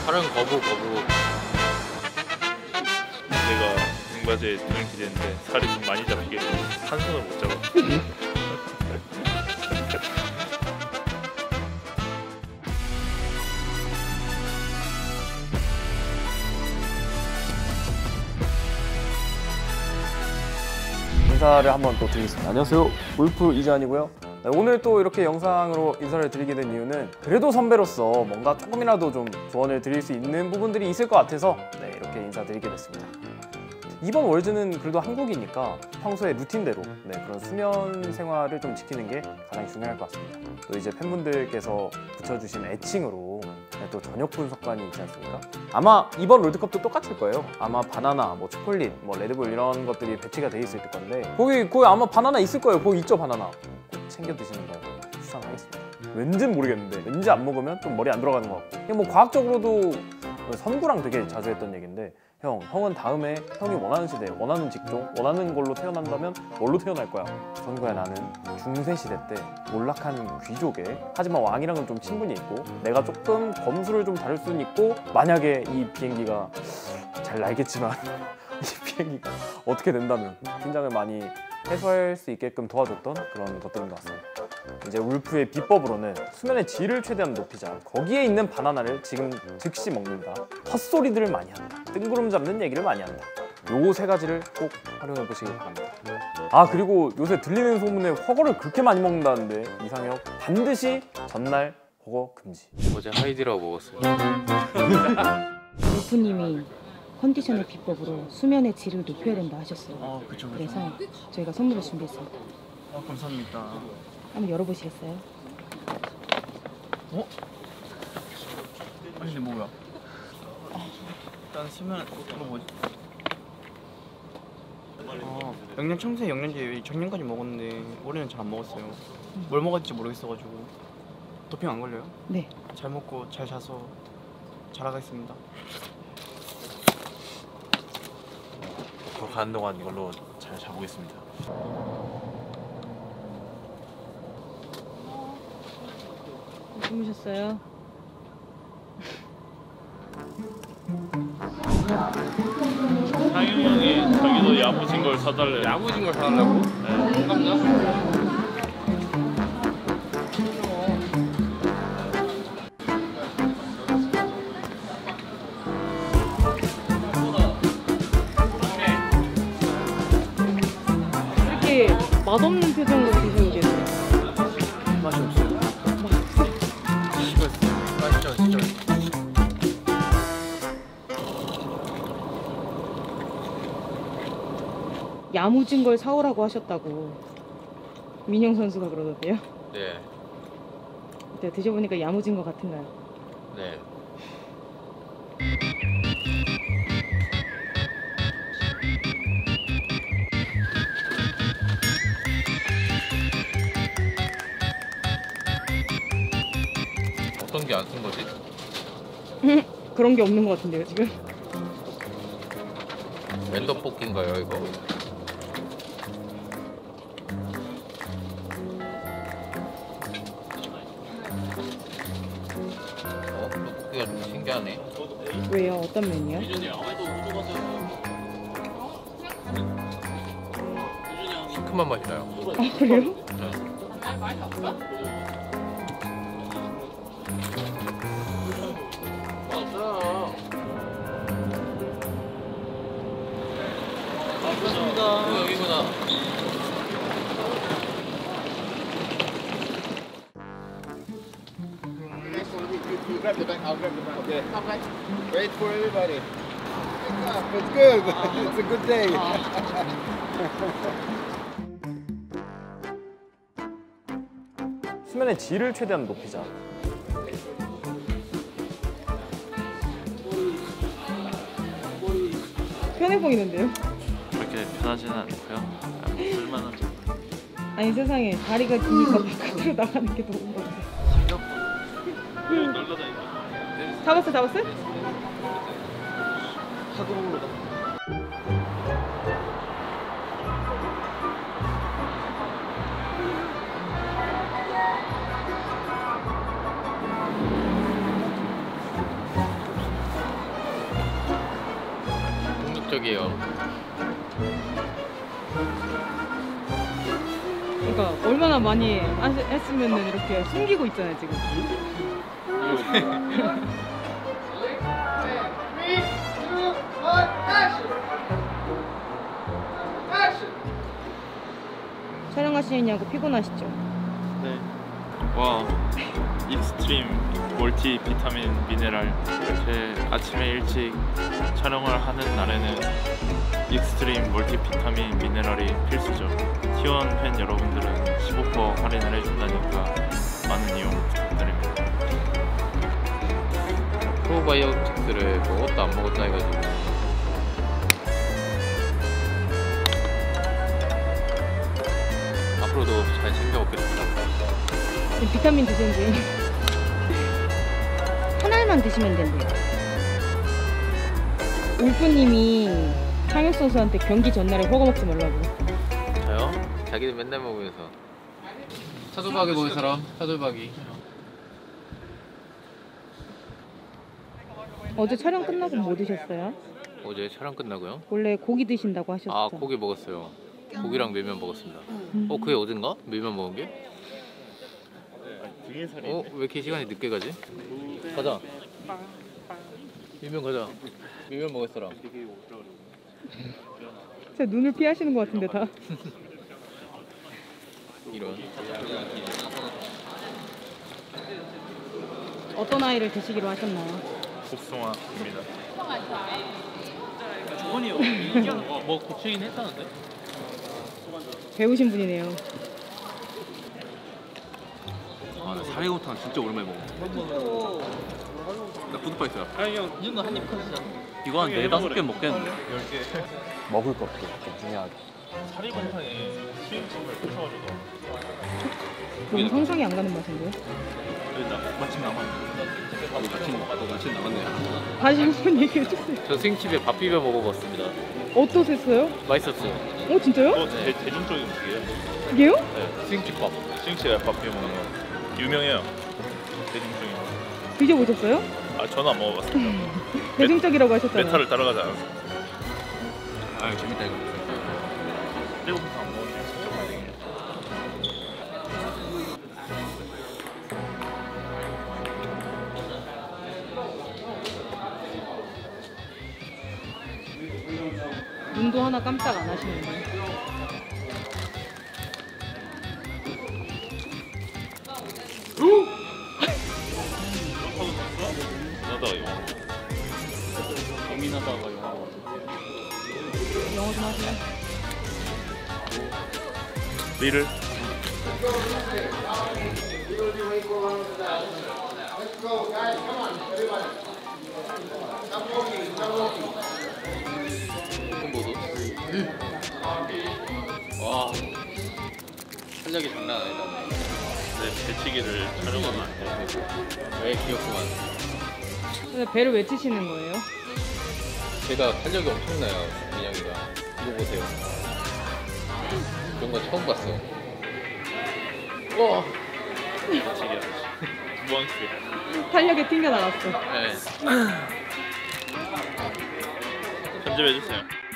촬영 거부. 내가 등받이에 등을 기댔는데 살이 좀 많이 잡히게 한 손을 못 잡아. 인사를 한번 또 드리겠습니다. 안녕하세요, 울프 이재환이고요. 네, 오늘 또 이렇게 영상으로 인사를 드리게 된 이유는 그래도 선배로서 뭔가 조금이라도 좀 조언을 드릴 수 있는 부분들이 있을 것 같아서 네, 이렇게 인사드리게 됐습니다. 이번 월즈는 그래도 한국이니까 평소에 루틴대로 네, 그런 수면 생활을 좀 지키는 게 가장 중요할 것 같습니다. 또 이제 팬분들께서 붙여주신 애칭으로 네, 또 저녁 분석관이 있지 않습니까? 아마 이번 롤드컵도 똑같을 거예요. 아마 바나나, 뭐 초콜릿, 뭐 레드불 이런 것들이 배치가 돼 있을 건데 거기 아마 바나나 있을 거예요. 거기 있죠, 바나나. 꼭 챙겨 드시는 걸 추천하겠습니다. 왠지는 모르겠는데 왠지 안 먹으면 좀 머리 안 들어가는 것 같고, 뭐 과학적으로도 선구랑 되게 자주 했던 얘기인데, 형은 다음에 형이 원하는 시대, 원하는 직종, 원하는 걸로 태어난다면 뭘로 태어날 거야? 선구야, 나는 중세 시대 때 몰락한 귀족에, 하지만 왕이랑은 좀 친분이 있고 내가 조금 검수를 좀 다룰 수는 있고, 만약에 이 비행기가 잘 날겠지만 이 비행기가 어떻게 된다면 긴장을 많이 해소할 수 있게끔 도와줬던 그런 것들인 것 같습니다. 이제 울프의 비법으로는 수면의 질을 최대한 높이자, 거기에 있는 바나나를 지금 즉시 먹는다, 헛소리들을 많이 한다, 뜬구름 잡는 얘기를 많이 한다, 요 세 가지를 꼭 활용해 보시길 바랍니다. 아, 그리고 요새 들리는 소문에 허거를 그렇게 많이 먹는다는데, 이상혁 반드시 전날 허거 금지. 어제 하이디라고 먹었어요. 울프님이 컨디션의 비법으로 수면의 질을 높여야 된다 하셨어요. 그쵸. 그래서 저희가 선물을 준비했습니다. 감사합니다. 한번 열어보시겠어요? 아니 근데 뭐야? 일단 수면 이거 뭐지? 영양 청소에 영양제 작년까지 먹었는데 올해는 잘 안 먹었어요. 뭘 먹었지 모르겠어가지고. 도핑 안 걸려요? 네. 잘 먹고 잘 자서 잘하겠습니다. 더 가는 동안 이걸로 잘 자보겠습니다. 주무셨어요? 상윤 형이 자기도 야무진 걸 사달래. 야무진 걸 사달라고? 네. 감사합니다. 이렇게 맛없는 표정으로 드시고 계세요. 맛이 없어요. 맛있죠, 진짜. 야무진 걸 사오라고 하셨다고 민영 선수가 그러던데요. 네, 네, 드셔보니까 야무진 것 같은가요? 네. 어떤 게 안 쓴 거지? 그런 게 없는 것 같은데요, 지금? 랜덤 뽑기인가요, 이거? 뽑기가 좀 신기하네. 왜요? 어떤 면이요? 시큼한 맛이 나요. 아, 그래요? 네. 여기구나. Grab the bag, I'll grab the bag. Okay. Okay. Wait for everybody. It's good. It's a good day. 수면의 질을 최대한 높이자. 편해 보이는데요? 그렇게 편하지는 않고요. 쓸만한 정도. 아니 세상에, 다리가 기니까 바깥으로 나가는 게 너무 많아. 잡았어? 사도로 가. 저기요. 그러니까 얼마나 많이 했으면은 이렇게 숨기고 있잖아요 지금. 촬영하시느냐고 피곤하시죠? 네. 와, 익스트림 멀티 비타민 미네랄. 제 아침에 일찍 촬영을 하는 날에는 익스트림 멀티 비타민 미네랄이 필수죠. T1 팬 여러분들은 15% 할인을 해준다니까 많은 이용 부탁드립니다. 프로바이오틱스를 먹었다 안 먹었다 해가지고 앞으로도 잘 챙겨 먹겠습니다. 비타민 드시는지 한 알만 드시면 된대요. 울프님이 창혁 선수한테 경기 전날에 허가 먹지 말라고. 저요? 자기는 맨날 먹으면서 차돌박이 먹은 사람? 차돌박이. 어제 촬영 끝나고 뭐 드셨어요? 어제 촬영 끝나고요? 원래 고기 드신다고 하셨죠? 아, 고기 먹었어요. 고기랑 밀면 먹었습니다. 그게 어딘가? 밀면 먹은 게? 등에 살이 왜 이렇게 시간이 늦게 가지? 가자. 밀면 가자. 밀면 먹을 사람. 제 눈을 피하시는 것 같은데 다. 이런. 어떤 아이를 드시기로 하셨나요? 복숭아입니다. 저번이요. 뭐 고치긴 했다는데? 배우신 분이네요. 아, 나 사리곰탕 진짜 오랜만에 먹어. 나 푸드파이트야. 아니 형, 이 정도 한입 컷이잖아. 이거 한 4-5개 먹겠는데? 먹을 것도 좀 중요하게. 사리곰탕에 수육찜을 꽂혀가지고 너무 상상이 안 가는 맛인데요? 마침 남았네. 마침 남았네. 다시 한 번 얘기해 주세요. 저 스윙칩에 밥 비벼 먹어봤습니다. 어떠셨어요? 맛있었어요. 어 진짜요? 대중적인 음식이에요. 그게요? 네, 스윙칩 밥. 싱치가 밥 비벼 먹는 거 유명해요. 대중적인. 드셔보셨어요? 아, 저는 안 먹어봤습니다. 대중적이라고 하셨잖아요. 메타를 따라가지 않았어요. 아, 재밌다 이거. 사리곰탕 안 먹었는데 진짜 맛있네요. 눈도 하나 깜짝 안 하시는데. 나다 이거. 예민하다가 영화. 영어 좀 하세요. 리를 콤보도. 와, 탄력이 장난 아니다. 배치기를 촬영하면 안 돼요. 왜 귀엽구만. 근데 배를 왜 치시는 거예요? 제가 탄력이 엄청나요, 민영이가. 이거 보세요. 이런 거 처음 봤어. 와. 배치기 아저씨. 무한스. 탄력에 튕겨 나갔어. 네. 편집해주세요.